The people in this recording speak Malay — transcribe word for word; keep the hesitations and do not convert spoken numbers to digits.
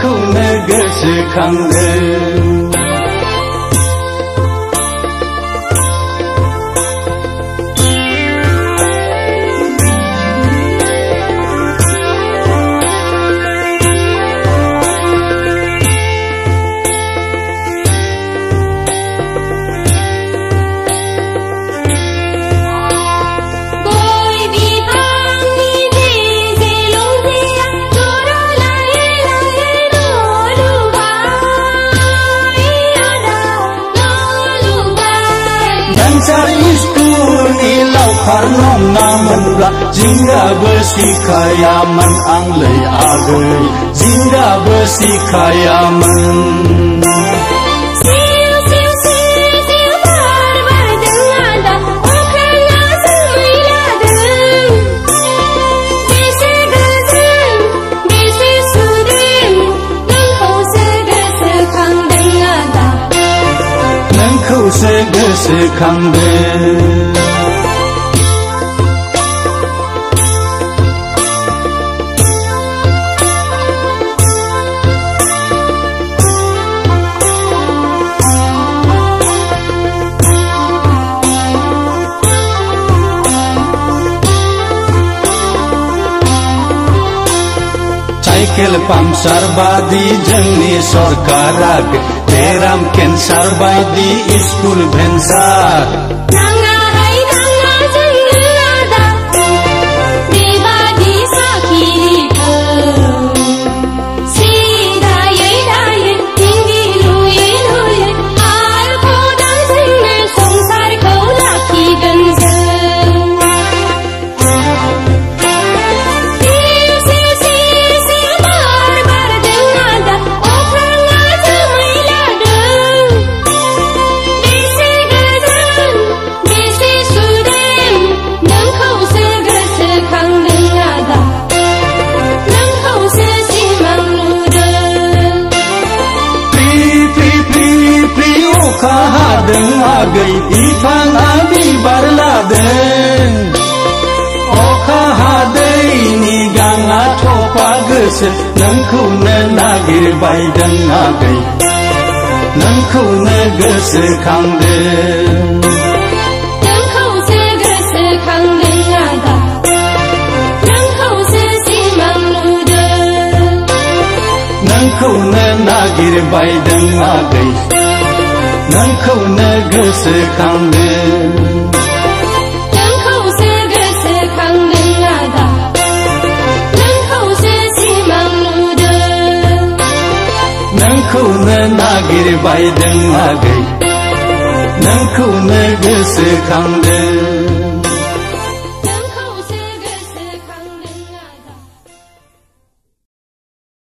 नोंखौनो गोसोखांदों Karnong namunlah jingga besi kayaman anglai agai jingga besi kayaman siu siu siu siu barbar dengan dah okanya semula deng besi gezeng besi sudem nengkau segesekang dengan dah nengkau segesekang deng Kel pamsar badi jengni sorkarak teram kensar badi iskul bensar nanga hai nanga jengni ada dibadi sakiri ke sida ye daye tinggi luye luye al kodang jengni songsar kau laki genjeng Oka Hadwng agai ifang abi barladeng Oka Hadwng ni ganga thopa goso nोंखौनो नागिरबाय दं आगै नोंखौनो गोसोखांदों नोंखौसो गोसोखांदों आदा नोंखौसो सिमां नुदों नोंखौनो नागिरबाय दं आगै नोंखौनो गोसोखांदों नोंखौसो गोसोखांदों आदा नोंखौसो सिमां नुदों नोंखौनो नागिरबाय दं आगै नोंखौनो गोसोखांदों